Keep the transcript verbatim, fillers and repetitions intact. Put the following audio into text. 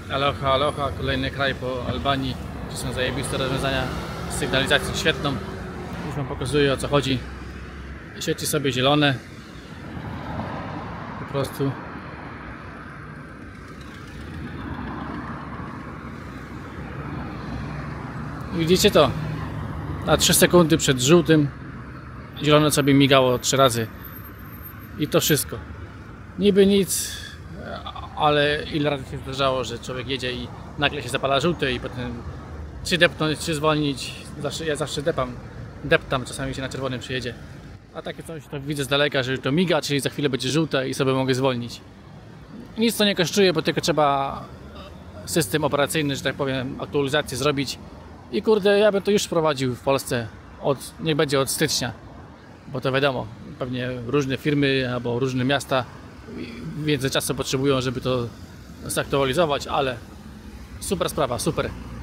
Aloha, aloha, kolejny kraj po Albanii, gdzie są zajebiste rozwiązania z sygnalizacją świetną. Już wam pokazuję, o co chodzi. Świeci sobie zielone. Po prostu. Widzicie to? Na trzy sekundy przed żółtym zielone sobie migało trzy razy. I to wszystko. Niby nic, ale ile razy się zdarzało, że człowiek jedzie i nagle się zapala żółty i potem czy depnąć, czy zwolnić. Zawsze, ja zawsze depam, deptam, czasami się na czerwonym przyjedzie. A takie coś to widzę z daleka, że to miga, czyli za chwilę będzie żółte i sobie mogę zwolnić. Nic to nie kosztuje, bo tylko trzeba system operacyjny, że tak powiem, aktualizację zrobić. I kurde, ja bym to już wprowadził w Polsce, od, niech będzie od stycznia. Bo to wiadomo, pewnie różne firmy albo różne miasta więcej czasu potrzebują, żeby to zaktualizować, ale super sprawa, super.